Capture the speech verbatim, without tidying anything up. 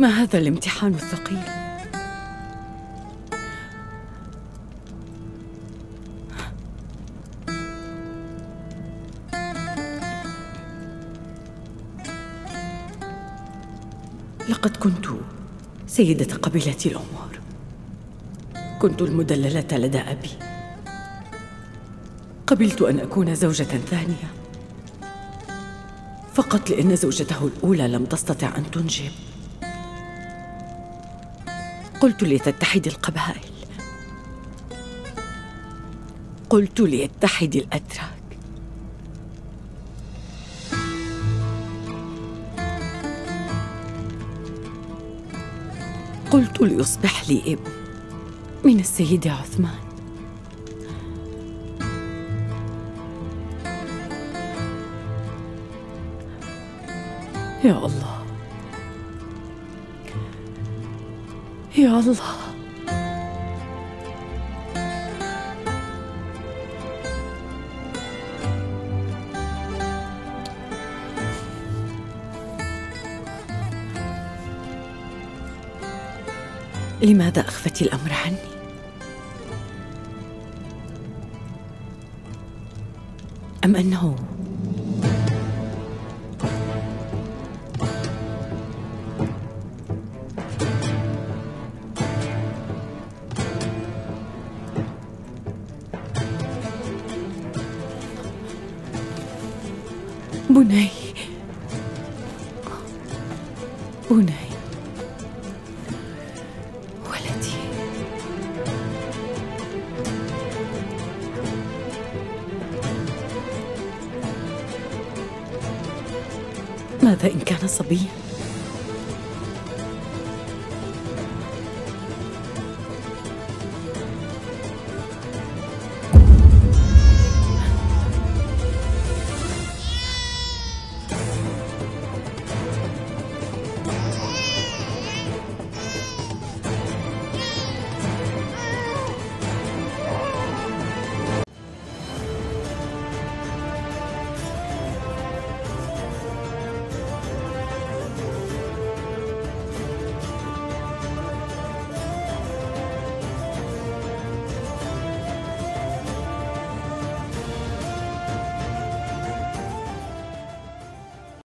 ما هذا الامتحان الثقيل؟ لقد كنت سيدة قبيلة الأمور، كنت المدللة لدى أبي، قبلت أن أكون زوجة ثانية فقط لأن زوجته الأولى لم تستطع أن تنجب. قلت لتتحد القبائل، قلت ليتحد الأتراك. قلت ليصبح لي ابن من السيد عثمان. يا الله، يا الله، لماذا أخفت الأمر عني؟ أم أنه بني بني ولدي، ماذا إن كان صبيا؟